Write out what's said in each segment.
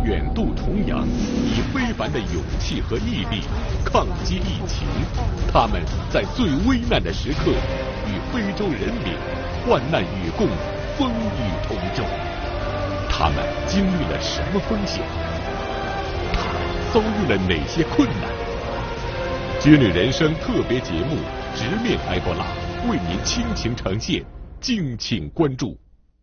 远渡重洋，以非凡的勇气和毅力抗击疫情。他们在最危难的时刻，与非洲人民患难与共，风雨同舟。他们经历了什么风险？他遭遇了哪些困难？军旅人生特别节目《直面埃博拉》为您倾情呈现，敬请关注。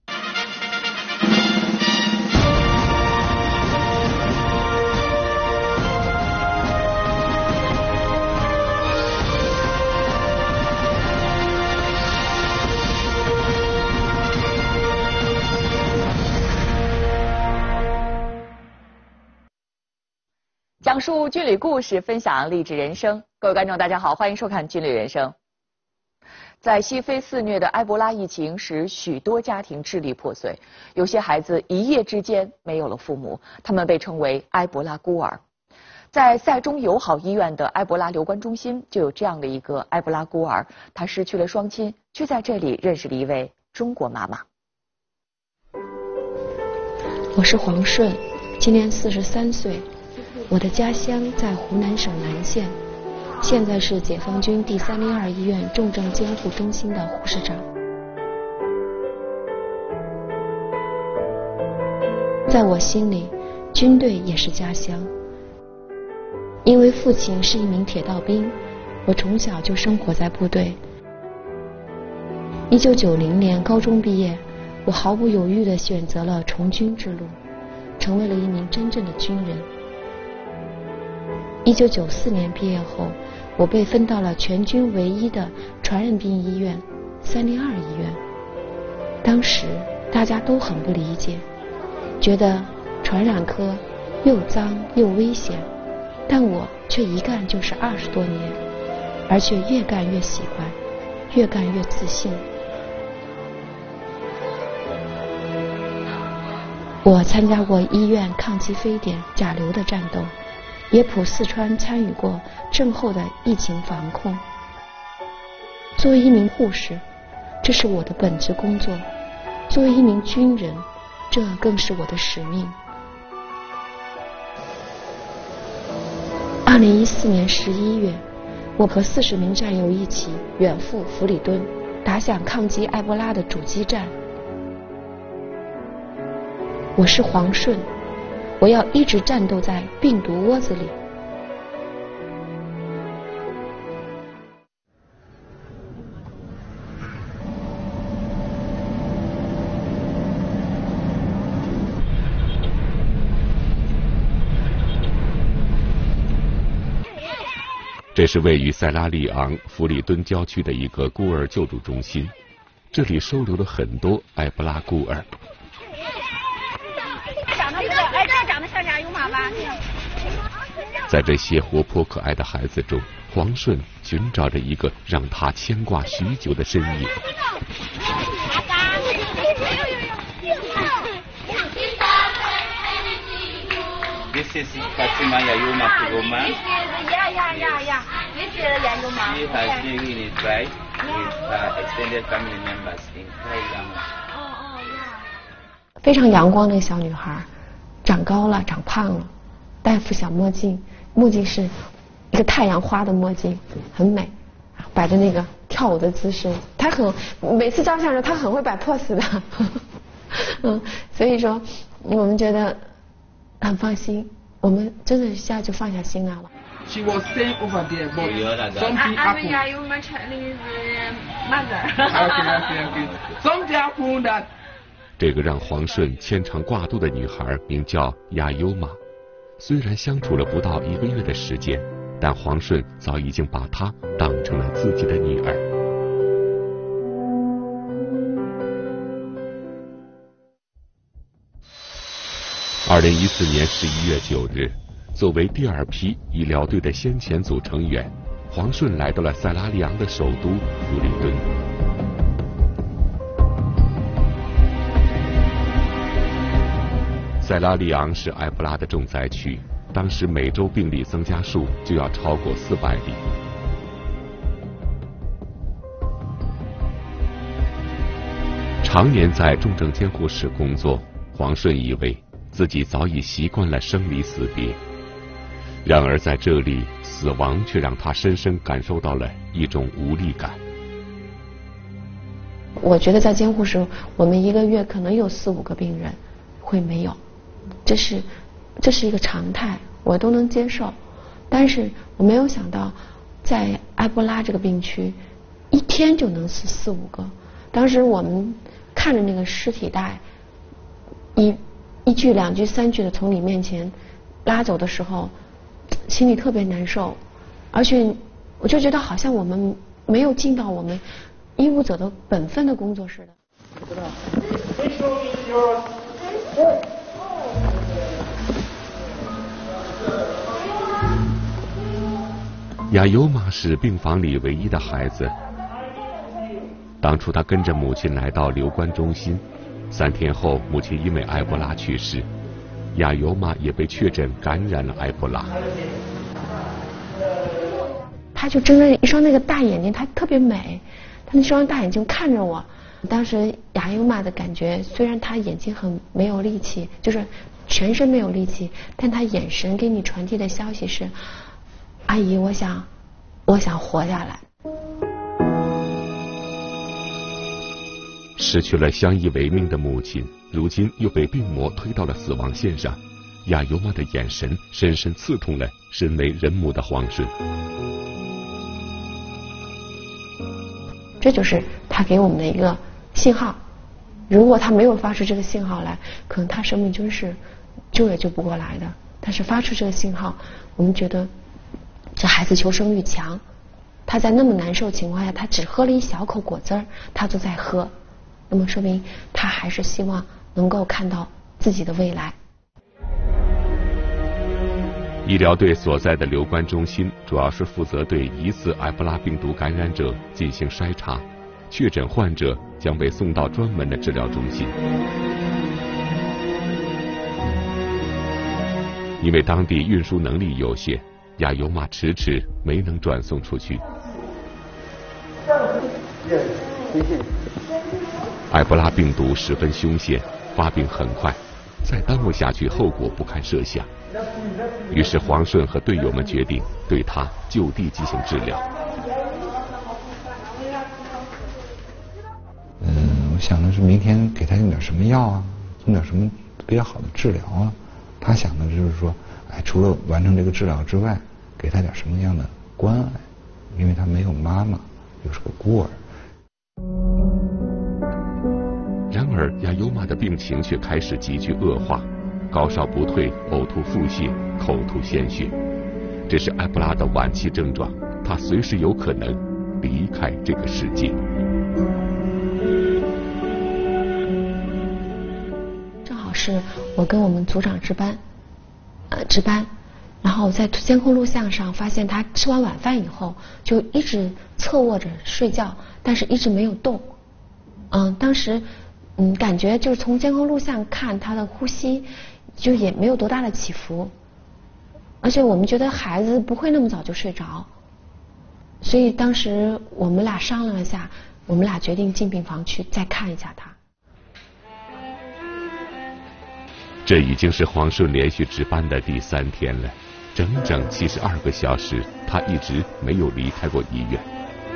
讲述军旅故事，分享励志人生。各位观众，大家好，欢迎收看《军旅人生》。在西非肆虐的埃博拉疫情使许多家庭支离破碎，有些孩子一夜之间没有了父母，他们被称为埃博拉孤儿。在塞中友好医院的埃博拉留观中心就有这样的一个埃博拉孤儿，他失去了双亲，却在这里认识了一位中国妈妈。 我是黄顺，今年43岁。我的家乡在湖南省南县，现在是解放军第302医院重症监护中心的护士长。在我心里，军队也是家乡。因为父亲是一名铁道兵，我从小就生活在部队。1990年高中毕业，我毫不犹豫地选择了从军之路，成为了一名真正的军人。1994年毕业后，我被分到了全军唯一的传染病医院302医院。当时大家都很不理解，觉得传染科又脏又危险，但我却一干就是20多年，而且越干越喜欢，越干越自信。我参加过医院抗击非典、甲流的战斗，也普四川参与过震后的疫情防控。作为一名护士，这是我的本职工作；作为一名军人，这更是我的使命。2014年11月，我和40名战友一起远赴弗里敦，打响抗击埃博拉的主激战。我是黄顺，我要一直战斗在病毒窝子里。 这是位于塞拉利昂弗里敦郊区的一个孤儿救助中心，这里收留了很多埃博拉孤儿。在这些活泼可爱的孩子中，黄顺寻找着一个让他牵挂许久的身影。 This is Fatima Yayuma Kuroma. This is Yayuma. She has been in it right with extended family members in Thailand. 非常阳光的小女孩，长高了，长胖了，戴副小墨镜，墨镜是一个太阳花的墨镜，很美，摆着那个跳舞的姿势。她每次照相的时候，她很会摆 pose 的，所以说我们觉得很放心，我们真的一下就放下心来了。 She was staying over there, but something happened. My Chinese mother. Okay. Something happened that. 这个让黄顺牵肠挂肚的女孩名叫亚优玛，虽然相处了不到1个月的时间，但黄顺早已经把她当成了自己的女儿。2014年11月9日，作为第2批医疗队的先遣组成员，黄顺来到了塞拉利昂的首都弗里敦。塞拉利昂是埃博拉的重灾区，当时每周病例增加数就要超过400例。常年在重症监护室工作，黄顺以为自己早已习惯了生离死别。然而在这里，死亡却让他深深感受到了一种无力感。 我觉得在监护室，我们一个月可能有4、5个病人会没有，这是一个常态，我都能接受。但是我没有想到，在埃博拉这个病区，一天就能死4、5个。当时我们看着那个尸体袋，一具、2具、3具的从你面前拉走的时候，心里特别难受，而且我就觉得好像我们没有尽到我们医务者的本分的工作似的。 亚尤玛是病房里唯一的孩子。当初他跟着母亲来到留观中心，3天后，母亲因为埃博拉去世，亚尤玛也被确诊感染了埃博拉。 他就睁着一双那个大眼睛，他特别美，他那双大眼睛看着我。当时亚尤玛的感觉，虽然他眼睛很没有力气，就是全身没有力气，但他眼神给你传递的消息是：阿姨，我想活下来。 失去了相依为命的母亲，如今又被病魔推到了死亡线上。亚尤玛的眼神深深刺痛了身为人母的黄顺。 这就是他给我们的一个信号。如果他没有发出这个信号来，可能他生命就是救也救不过来的。但是发出这个信号，我们觉得这孩子求生欲强，他在那么难受情况下，他只喝了一小口果汁儿，他都在喝，那么说明他还是希望能够看到自己的未来。 医疗队所在的留观中心主要是负责对疑似埃博拉病毒感染者进行筛查，确诊患者将被送到专门的治疗中心。因为当地运输能力有限，亚尤玛迟迟没能转送出去。埃博拉病毒十分凶险，发病很快，再耽误下去，后果不堪设想。于是黄顺和队友们决定对他就地进行治疗。 我想的是明天给他用点什么药啊，用点什么比较好的治疗啊。他想的就是说，除了完成这个治疗之外，给他点什么样的关爱，因为他没有妈妈，又是个孤儿。 然而亚尤玛的病情却开始急剧恶化，高烧不退，呕吐腹泻，口吐鲜血，这是埃博拉的晚期症状，他随时有可能离开这个世界。 正好是我跟我们组长值班，然后在监控录像上发现他吃完晚饭以后就一直侧卧着睡觉，但是一直没有动。当时感觉就是从监控录像看他的呼吸就也没有多大的起伏，而且我们觉得孩子不会那么早就睡着，所以当时我们俩商量了下，我们俩决定进病房去再看一下他。 这已经是黄顺连续值班的第3天了，整整72个小时，他一直没有离开过医院。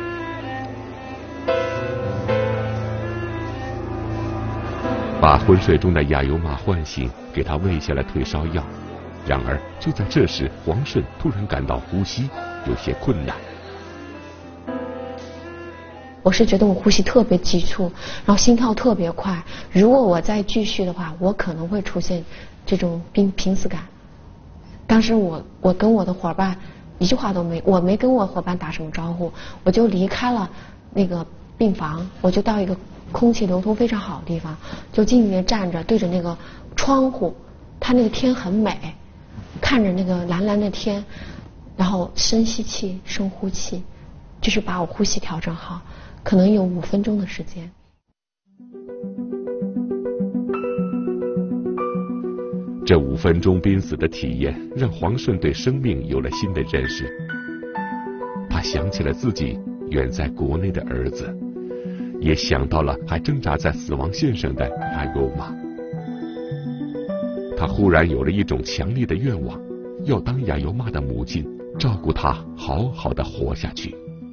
把昏睡中的亚尤玛唤醒，给他喂下了退烧药。然而就在这时，黄顺突然感到呼吸有些困难。 我是觉得我呼吸特别急促，然后心跳特别快，如果我再继续的话，我可能会出现这种濒死感。当时我跟我的伙伴一句话都没，我没跟我伙伴打什么招呼，我就离开了那个病房，我就到一个空气流通非常好的地方，就静静地站着，对着那个窗户，它那个天很美，看着那个蓝蓝的天，然后深吸气深呼气，就是把我呼吸调整好，可能有5分钟的时间。 这5分钟濒死的体验让黄顺对生命有了新的认识。他想起了自己远在国内的儿子，也想到了还挣扎在死亡线上的亚尤玛。 他忽然有了一种强烈的愿望，要当亚尤玛的母亲，照顾她好好的活下去。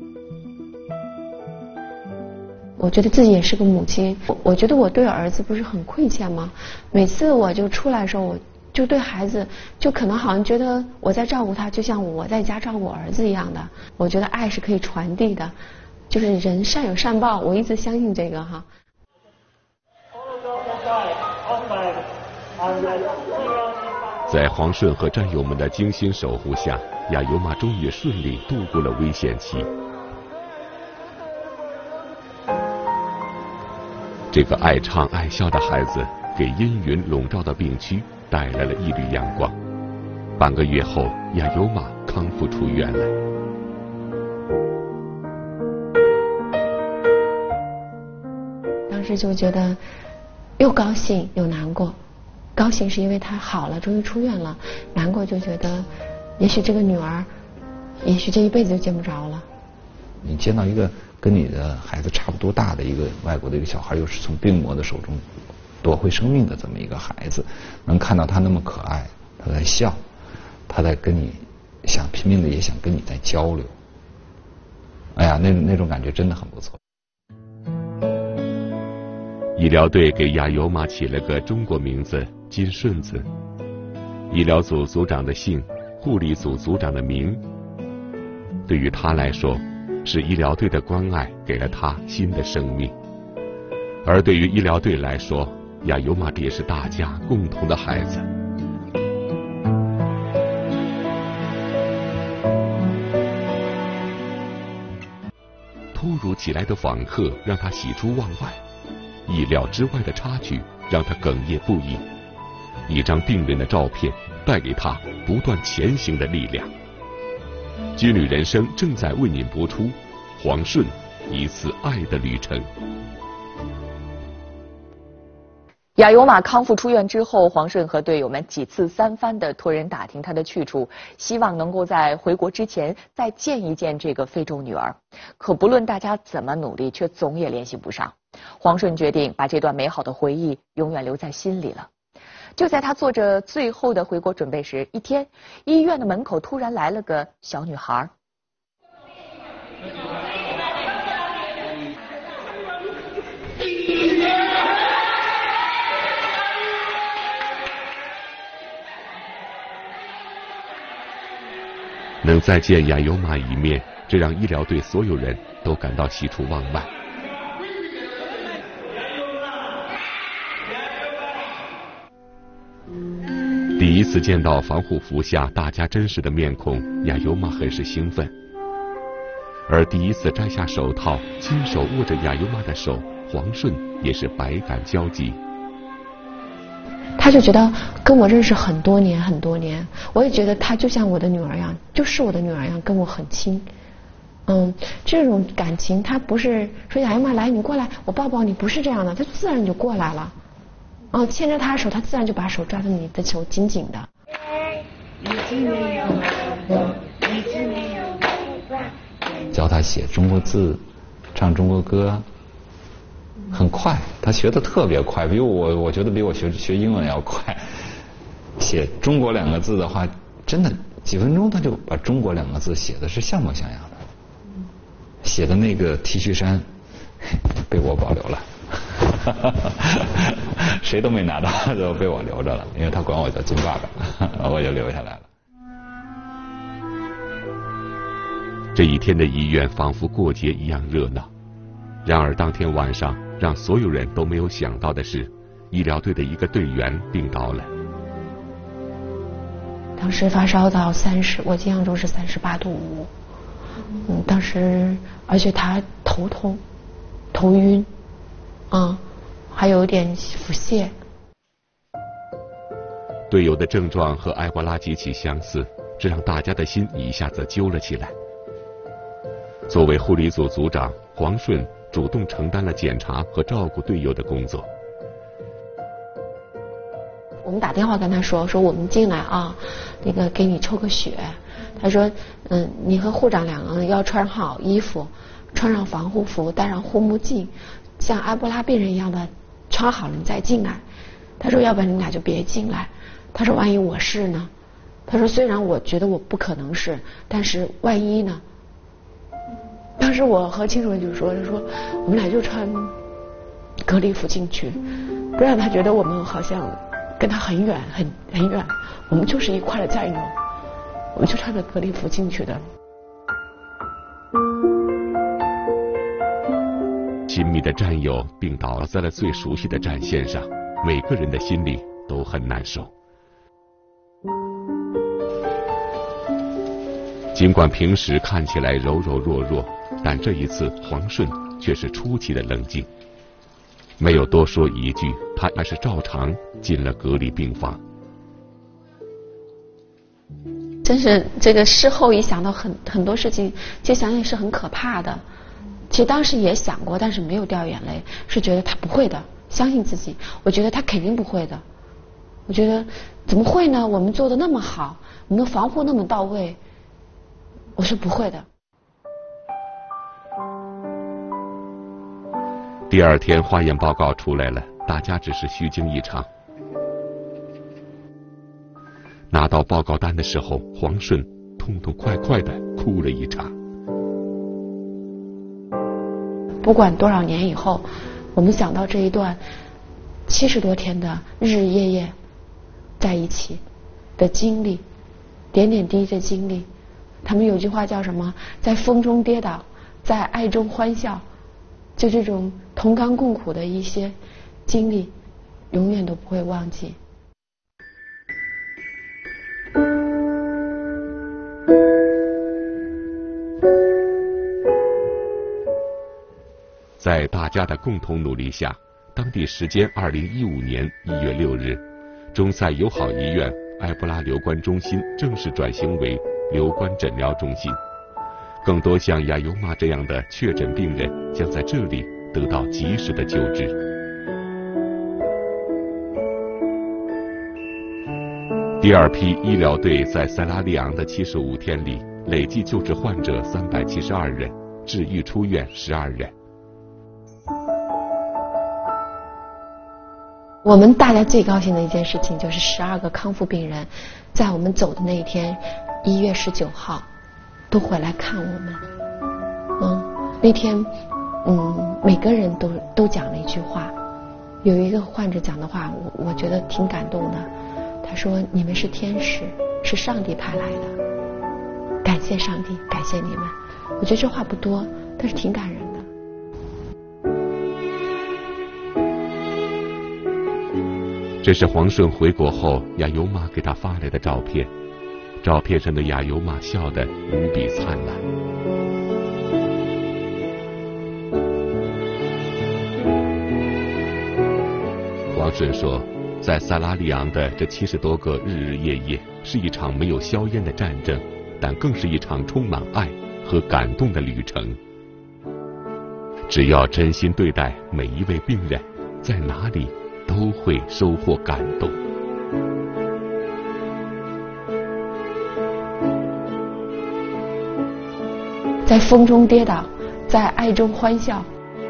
我觉得自己也是个母亲，我觉得我对儿子不是很亏欠吗？每次我就出来的时候，我就对孩子就可能好像觉得我在照顾他，就像我在家照顾我儿子一样的。我觉得爱是可以传递的，就是人善有善报，我一直相信这个哈。 在皇顺和战友们的精心守护下，亚尤玛终于顺利度过了危险期。这个爱唱爱笑的孩子给阴云笼罩的病区带来了一缕阳光。半个月后，亚尤玛康复出院了。 当时就觉得又高兴又难过，高兴是因为他好了，终于出院了；难过就觉得也许这个女儿，也许这一辈子就见不着了。 你见到一个跟你的孩子差不多大的一个外国的一个小孩，又是从病魔的手中夺回生命的这么一个孩子，能看到他那么可爱，他在笑，他在跟你想拼命的也想跟你在交流，哎呀，那种感觉真的很不错。 医疗队给亚尤玛起了个中国名字金顺子，医疗组组长的姓，护理组组长的名。对于他来说，是医疗队的关爱给了他新的生命，而对于医疗队来说，亚尤玛也是大家共同的孩子。突如其来的访客让他喜出望外，意料之外的插曲让他哽咽不已。一张病人的照片带给他不断前行的力量。军旅人生正在为您播出黄顺一次爱的旅程。 亚尤玛康复出院之后，黄顺和队友们几次三番的托人打听他的去处，希望能够在回国之前再见一见这个非洲女儿。可不论大家怎么努力，却总也联系不上。黄顺决定把这段美好的回忆永远留在心里了。就在他做着最后的回国准备时，一天，医院的门口突然来了个小女孩。 能再见亚尤玛一面，这让医疗队所有人都感到喜出望外。第一次见到防护服下大家真实的面孔，亚尤玛很是兴奋。而第一次摘下手套，亲手握着亚尤玛的手，黄顺也是百感交集。 他就觉得跟我认识很多年很多年，我也觉得他就像我的女儿一样，就是我的女儿一样，跟我很亲。这种感情他不是说亚尤玛来你过来我抱抱你，不是这样的，他自然就过来了。牵着他的手，他自然就把手抓着你的手紧紧的。 教他写中国字，唱中国歌，很快，他学得特别快，我觉得比我学英文要快。写中国两个字的话，真的几分钟他就把中国两个字写的是像模像样的。写的那个 T 恤衫被我保留了。谁都没拿到，都被我留着了，因为他管我叫金爸爸，我就留下来了。 这一天的医院仿佛过节一样热闹，然而当天晚上让所有人都没有想到的是，医疗队的一个队员病倒了。 当时发烧到30，我印象中是38度5。当时而且他头痛、头晕，还有点腹泻。 队友的症状和埃博拉极其相似，这让大家的心一下子揪了起来。作为护理组组长，黄顺主动承担了检查和照顾队友的工作。 我们打电话跟他说我们进来啊，那个给你抽个血。他说你和护长两个人要穿好衣服，穿上防护服，戴上护目镜，像埃博拉病人一样的穿好了你再进来。 他说要不然你俩就别进来，他说万一我是呢，他说虽然我觉得我不可能是，但是万一呢。当时我和亲主任就说，他说我们俩就穿隔离服进去，不让他觉得我们好像跟他很远很远，我们就是一块的战友，我们就穿着隔离服进去的。 亲密的战友病倒在了最熟悉的战线上，每个人的心里都很难受。尽管平时看起来柔柔弱弱，但这一次黄顺却是出奇的冷静，没有多说一句，他还是照常进了隔离病房。 真是这个事后一想到很多事情，其实想想也是很可怕的。其实当时也想过，但是没有掉眼泪，是觉得他不会的，相信自己。我觉得他肯定不会的。我觉得怎么会呢？我们做的那么好，我们的防护那么到位，我是不会的。 第二天化验报告出来了，大家只是虚惊一场。拿到报告单的时候，黄顺痛痛快快地哭了一场。 不管多少年以后，我们想到这一段70多天的日日夜夜在一起的经历，点点滴滴的经历，他们有句话叫什么？在风中跌倒，在爱中欢笑，就这种同甘共苦的一些经历，永远都不会忘记。 在大家的共同努力下，当地时间2015年1月6日，中赛友好医院埃博拉留观中心正式转型为留观诊疗中心。更多像亚尤玛这样的确诊病人将在这里得到及时的救治。第二批医疗队在塞拉利昂的75天里，累计救治患者372人，治愈出院12人。 我们大家最高兴的一件事情就是12个康复病人在我们走的那一天1月19号都回来看我们。那天每个人都讲了一句话，有一个患者讲的话我觉得挺感动的，他说你们是天使，是上帝派来的，感谢上帝，感谢你们。我觉得这话不多，但是挺感人的。 这是黄顺回国后亚尤玛给他发来的照片，照片上的亚尤玛笑得无比灿烂。黄顺说，在塞拉利昂的这70多个日日夜夜，是一场没有硝烟的战争，但更是一场充满爱和感动的旅程。只要真心对待每一位病人，在哪里都会收获感动。 在风中跌倒，在爱中欢笑。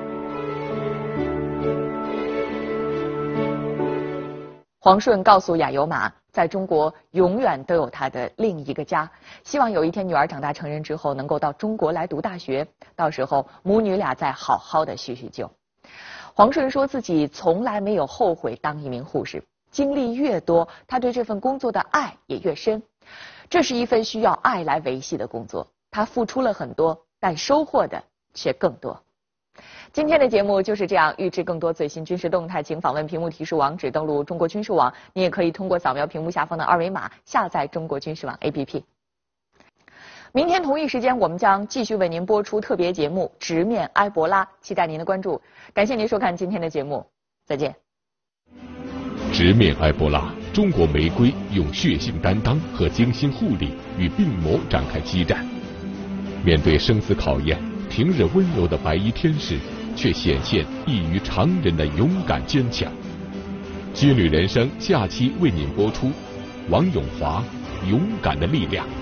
黄顺告诉亚尤玛，在中国永远都有他的另一个家，希望有一天女儿长大成人之后能够到中国来读大学，到时候母女俩再好好的叙叙旧。黄顺说自己从来没有后悔当一名护士，经历越多，他对这份工作的爱也越深。这是一份需要爱来维系的工作，他付出了很多，但收获的却更多。今天的节目就是这样，预知更多最新军事动态，请访问屏幕提示网址，登录中国军事网。你也可以通过扫描屏幕下方的2维码下载中国军事网 APP。明天同一时间，我们将继续为您播出特别节目《直面埃博拉》，期待您的关注。感谢您收看今天的节目，再见。 直面埃博拉，中国玫瑰用血性担当和精心护理与病魔展开激战。面对生死考验，平日温柔的白衣天使却显现异于常人的勇敢坚强。军旅人生下期为您播出王永华勇敢的力量。